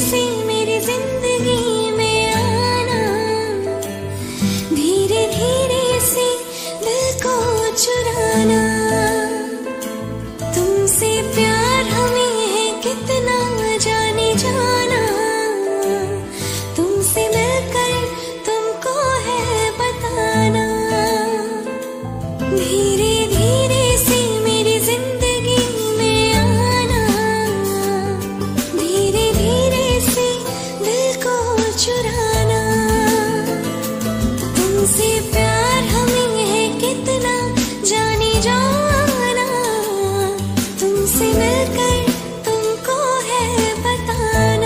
से मेरी जिंदगी में आना, धीरे धीरे से दिल को चुराना। तुमसे प्यार हमें है कितना जाने जाना, तुमसे मिलकर तुमको है बताना। धीरे धीरे से मेरी जिंदगी में आना, धीरे धीरे से दिल को चुराना। तुमसे प्यार हमें है कितना जाने जाना, तुमसे मिलकर तुमको है बताना।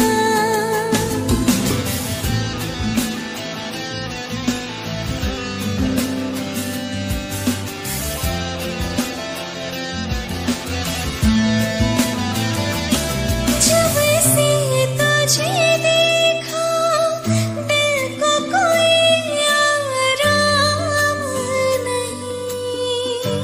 जब से तुझे देखा दिल को कोई आराम नहीं,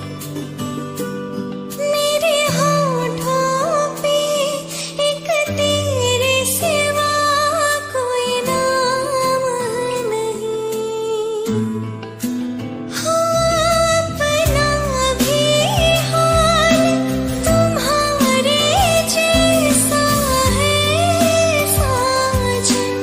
मेरे होठों पे एक तेरे सिवा कोई नाम नहीं। हो अपना भी हाल तुम्हारे जैसा है साजन,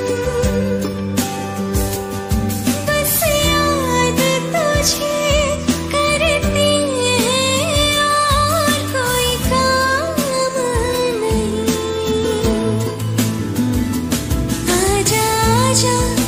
बस याद तुझे करती है और कोई काम नहीं। आजा आजा